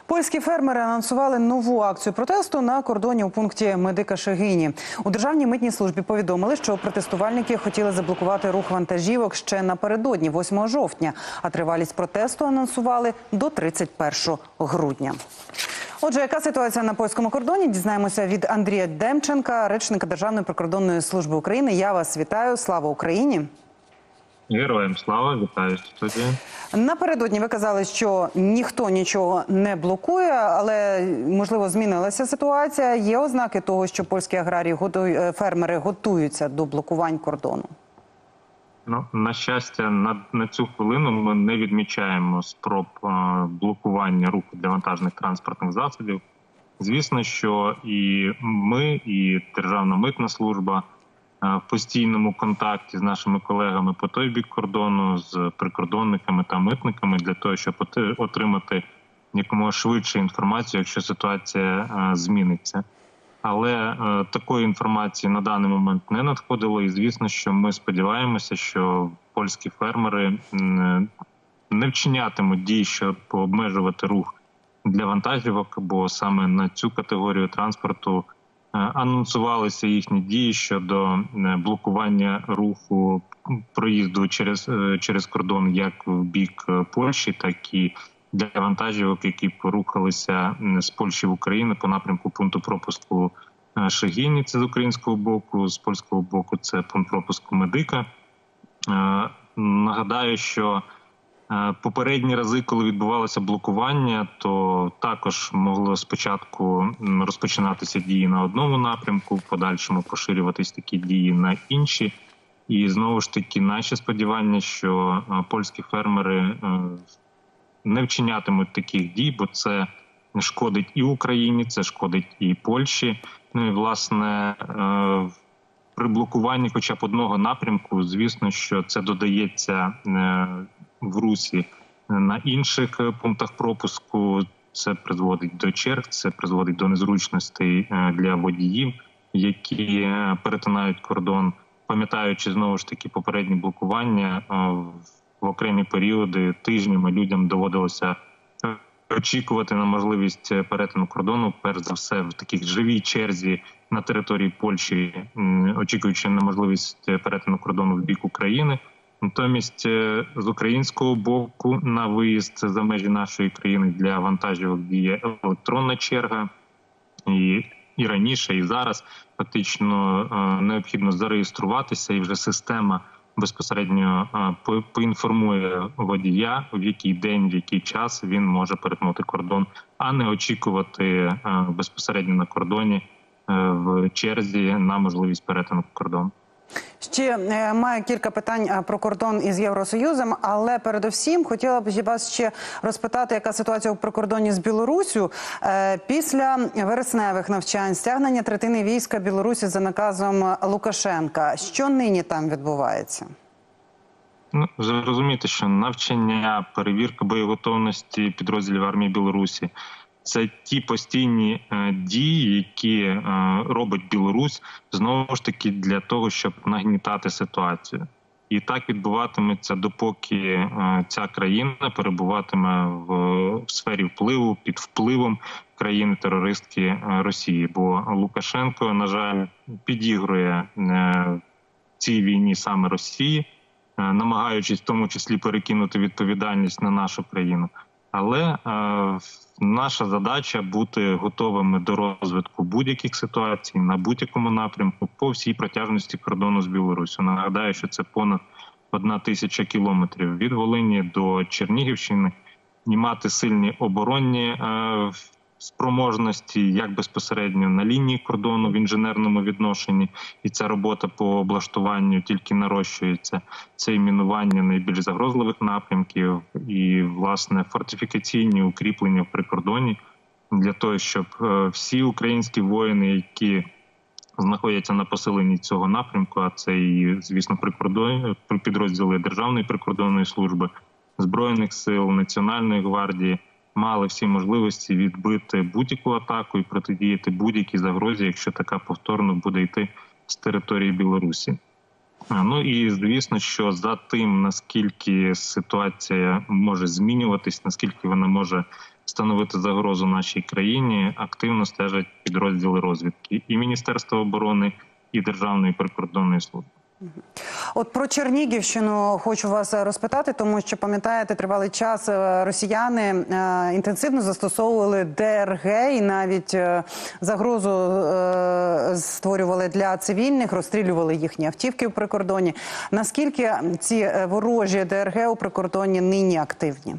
Польські фермери анонсували нову акцію протесту на кордоні у пункті Медика-Шегині. У Державній митній службі повідомили, що протестувальники хотіли заблокувати рух вантажівок ще напередодні, 8 жовтня, а тривалість протесту анонсували до 31 грудня. Отже, яка ситуація на польському кордоні? Дізнаємося від Андрія Демченка, речника Державної прикордонної служби України. Я вас вітаю. Слава Україні! Героям слава, вітаю студію. Напередодні ви казали, що ніхто нічого не блокує, але, можливо, змінилася ситуація. Є ознаки того, що польські аграрії, фермери готуються до блокувань кордону? Ну, на щастя, на цю хвилину ми не відмічаємо спроб блокування руху для вантажних транспортних засобів. Звісно, що і ми, і Державна митна служба в постійному контакті з нашими колегами по той бік кордону, з прикордонниками та митниками, для того, щоб отримати якомога швидше інформацію, якщо ситуація зміниться. Але такої інформації на даний момент не надходило, і звісно, що ми сподіваємося, що польські фермери не вчинятимуть дій, щоб обмежувати рух для вантажівок, бо саме на цю категорію транспорту анонсувалися їхні дії щодо блокування руху проїзду через кордон як в бік Польщі, так і для вантажівок, які порухалися з Польщі в Україну по напрямку пункту пропуску Шегині, це з українського боку, з польського боку це пункт пропуску Медика. Нагадаю, що попередні рази, коли відбувалося блокування, то також могло спочатку розпочинатися дії на одному напрямку, в подальшому поширюватись такі дії на інші. І знову ж таки наші сподівання, що польські фермери не вчинятимуть таких дій, бо це шкодить і Україні, це шкодить і Польщі. Ну і, власне, при блокуванні хоча б одного напрямку, звісно, що це додається в русі на інших пунктах пропуску. Це призводить до черг, це призводить до незручностей для водіїв, які перетинають кордон. Пам'ятаючи, знову ж таки, попередні блокування, в окремі періоди, тижнями людям доводилося очікувати на можливість перетину кордону, перш за все, в такій живій черзі на території Польщі, очікуючи на можливість перетину кордону в бік України. Натомість з українського боку на виїзд за межі нашої країни для вантажівок діє електронна черга. І раніше, і зараз фактично необхідно зареєструватися, і вже система безпосередньо поінформує водія, в який день, в який час він може перетнути кордон, а не очікувати безпосередньо на кордоні в черзі на можливість перетину кордону. Ще маю кілька питань про кордон із Євросоюзом, але передусім хотіла б вас ще розпитати, яка ситуація у прикордоні з Білоруссю після вересневих навчань, стягнення третини війська Білорусі за наказом Лукашенка. Що нині там відбувається? Ну, зрозуміти, що навчання, перевірка боєготовності підрозділів армії Білорусі – це ті постійні дії, які робить Білорусь, знову ж таки, для того, щоб нагнітати ситуацію. І так відбуватиметься, допоки ця країна перебуватиме в сфері впливу, під впливом країни-терористки Росії. Бо Лукашенко, на жаль, підігрує цій війні саме Росії, намагаючись в тому числі перекинути відповідальність на нашу країну. Але наша задача – бути готовими до розвитку будь-яких ситуацій на будь-якому напрямку по всій протяжності кордону з Білоруссю. Нагадаю, що це понад 1000 кілометрів від Волині до Чернігівщини. І мати сильні оборонні спроможності, як безпосередньо на лінії кордону в інженерному відношенні, і ця робота по облаштуванню тільки нарощується. Це і мінування найбільш загрозливих напрямків, і, власне, фортифікаційні укріплення в прикордоні для того, щоб всі українські воїни, які знаходяться на посиленні цього напрямку, а це і, звісно, підрозділи Державної прикордонної служби, Збройних сил, Національної гвардії, мали всі можливості відбити будь-яку атаку і протидіяти будь-якій загрозі, якщо така повторно буде йти з території Білорусі. Ну і звісно, що за тим, наскільки ситуація може змінюватись, наскільки вона може становити загрозу нашій країні, активно стежать підрозділи розвідки і Міністерства оборони, і Державної прикордонної служби. От про Чернігівщину хочу вас розпитати, тому що, пам'ятаєте, тривалий час росіяни інтенсивно застосовували ДРГ і навіть загрозу створювали для цивільних, розстрілювали їхні автівки у прикордоні. Наскільки ці ворожі ДРГ у прикордоні нині активні?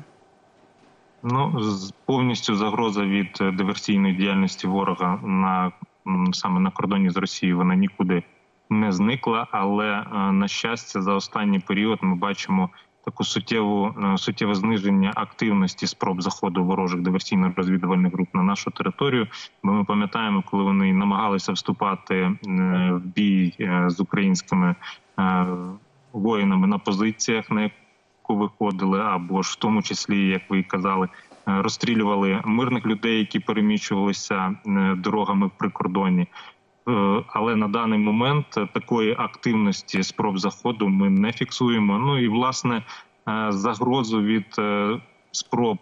Повністю загроза від диверсійної діяльності ворога саме на кордоні з Росією, вона нікуди не зникла, але, на щастя, за останній період ми бачимо таку суттєве зниження активності спроб заходу ворожих диверсійно-розвідувальних груп на нашу територію. Бо ми пам'ятаємо, коли вони намагалися вступати в бій з українськими воїнами на позиціях, на яку виходили, або ж в тому числі, як ви і казали, розстрілювали мирних людей, які переміщувалися дорогами в прикордонні. Але на даний момент такої активності спроб заходу ми не фіксуємо. І, власне, загрозу від спроб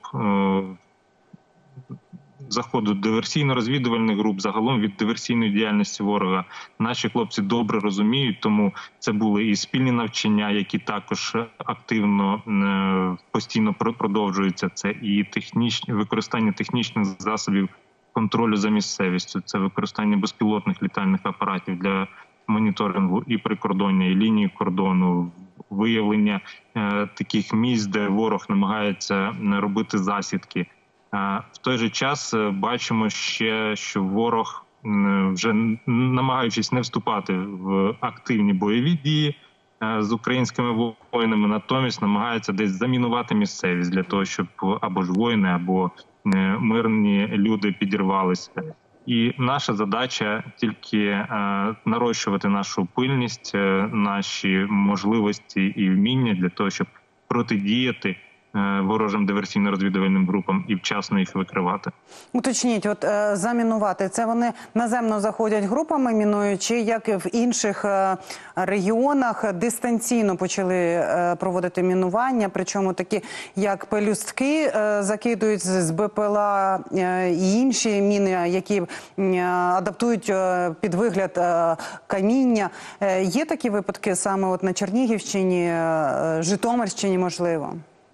заходу диверсійно-розвідувальних груп, загалом від диверсійної діяльності ворога, наші хлопці добре розуміють, тому це були і спільні навчання, які також активно, постійно продовжуються. Це і використання технічних засобів контролю за місцевістю, це використання безпілотних літальних апаратів для моніторингу і прикордоння, і лінії кордону, виявлення таких місць, де ворог намагається робити засідки. В той же час бачимо ще, що ворог, вже намагаючись не вступати в активні бойові дії з українськими воїнами, натомість намагається десь замінувати місцевість для того, щоб або ж воїни, або мирні люди підірвалися. І наша задача тільки нарощувати нашу пильність, наші можливості і вміння для того, щоб протидіяти ворожим диверсійно-розвідувальним групам і вчасно їх викривати. Уточніть, от замінувати, це вони наземно заходять групами, мінуючи, як і в інших регіонах дистанційно почали проводити мінування, причому такі, як пелюстки закидують з БПЛА і інші міни, які адаптують під вигляд каміння. Є такі випадки саме от на Чернігівщині, Житомирщині, можливо?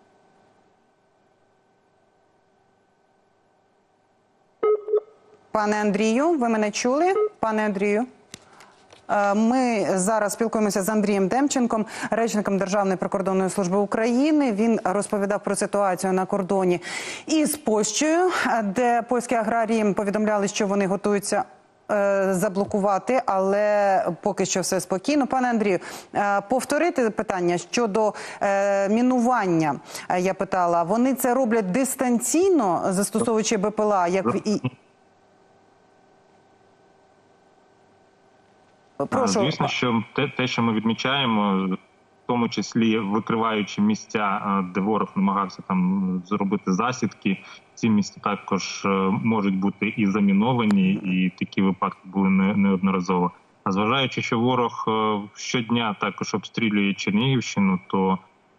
Пане Андрію, ви мене чули? Пане Андрію? Ми зараз спілкуємося з Андрієм Демченком, речником Державної прикордонної служби України. Він розповідав про ситуацію на кордоні із Польщею, де польські аграрії повідомляли, що вони готуються заблокувати, але поки що все спокійно. Пане Андрію, повторити питання щодо мінування, я питала. Вони це роблять дистанційно, застосовуючи БПЛА, як і... Прошу. Звісно, що те, що ми відмічаємо, в тому числі викриваючи місця, де ворог намагався там зробити засідки, ці місця також можуть бути і заміновані, і такі випадки були неодноразово. А зважаючи, що ворог щодня також обстрілює Чернігівщину, то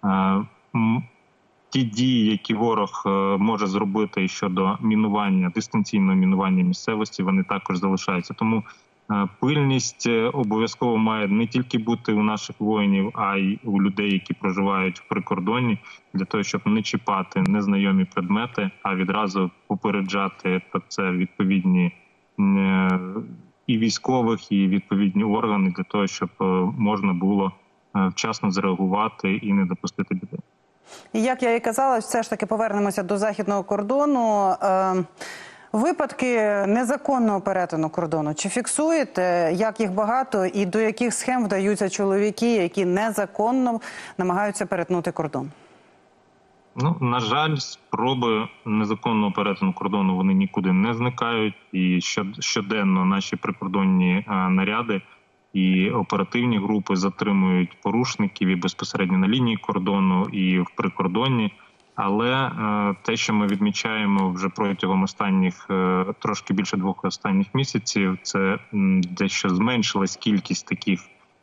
ті дії, які ворог може зробити щодо мінування, дистанційного мінування місцевості, вони також залишаються. Тому пильність обов'язково має не тільки бути у наших воїнів, а й у людей, які проживають в прикордонні, для того, щоб не чіпати незнайомі предмети, а відразу попереджати про це відповідні і військових, і відповідні органи, для того, щоб можна було вчасно зреагувати і не допустити біди. І як я і казала, все ж таки повернемося до західного кордону. Випадки незаконного перетину кордону. Чи фіксуєте, як їх багато і до яких схем вдаються чоловіки, які незаконно намагаються перетнути кордон? На жаль, спроби незаконного перетину кордону, вони нікуди не зникають. І щоденно наші прикордонні наряди і оперативні групи затримують порушників і безпосередньо на лінії кордону, і в прикордонні. Але те, що ми відмічаємо вже протягом останніх, трошки більше 2 останніх місяців, це дещо зменшилась кількість таких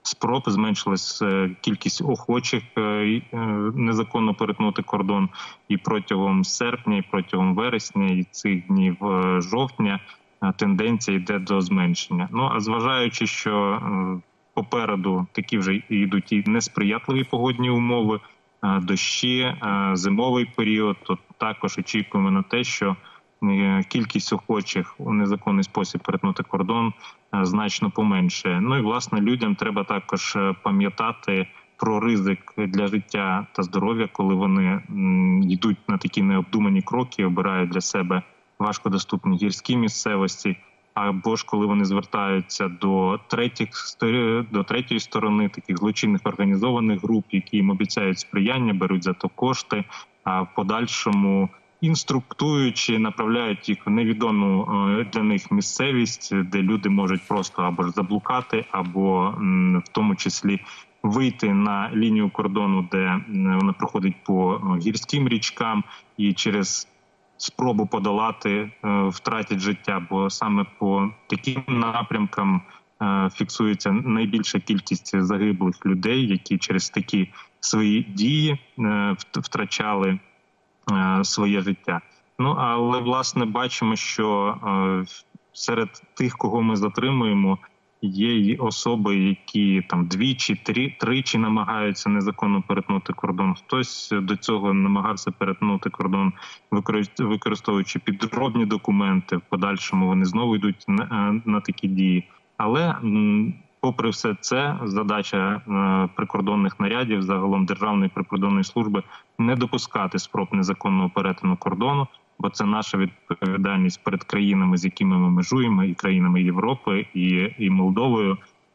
спроб, зменшилась кількість охочих незаконно перетнути кордон. І протягом серпня, і протягом вересня, і цих днів жовтня тенденція йде до зменшення. Ну, а зважаючи, що попереду такі вже йдуть і несприятливі погодні умови, дощі, зимовий період, то також очікуємо на те, що кількість охочих у незаконний спосіб перетнути кордон значно поменшає. Ну і, власне, людям треба також пам'ятати про ризик для життя та здоров'я, коли вони йдуть на такі необдумані кроки, обирають для себе важкодоступні гірські місцевості, або ж коли вони звертаються до третьої сторони, таких злочинних організованих груп, які їм обіцяють сприяння, беруть за то кошти, а в подальшому інструктуючи, направляють їх в невідому для них місцевість, де люди можуть просто або ж заблукати, або в тому числі вийти на лінію кордону, де вона проходить по гірським річкам, і через спробу подолати втратять життя, бо саме по таким напрямкам фіксується найбільша кількість загиблих людей, які через такі свої дії втрачали своє життя. Ну, але, власне, бачимо, що серед тих, кого ми затримуємо, є й особи, які там тричі намагаються незаконно перетнути кордон. Хтось до цього намагався перетнути кордон, використовуючи підробні документи. В подальшому вони знову йдуть на такі дії. Але попри все це, задача прикордонних нарядів, загалом Державної прикордонної служби, не допускати спроб незаконного перетину кордону, бо це наша відповідальність перед країнами, з якими ми межуємо, і країнами Європи, і Молдовою.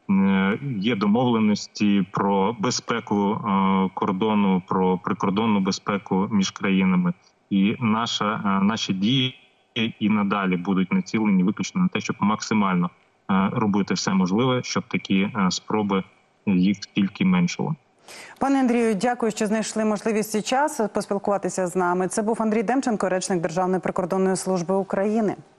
Є домовленості про безпеку кордону, про прикордонну безпеку між країнами. І наші дії і надалі будуть націлені виключно на те, щоб максимально робити все можливе, щоб такі спроби їх тільки меншало. Пане Андрію, дякую, що знайшли можливість і час поспілкуватися з нами. Це був Андрій Демченко, речник Державної прикордонної служби України.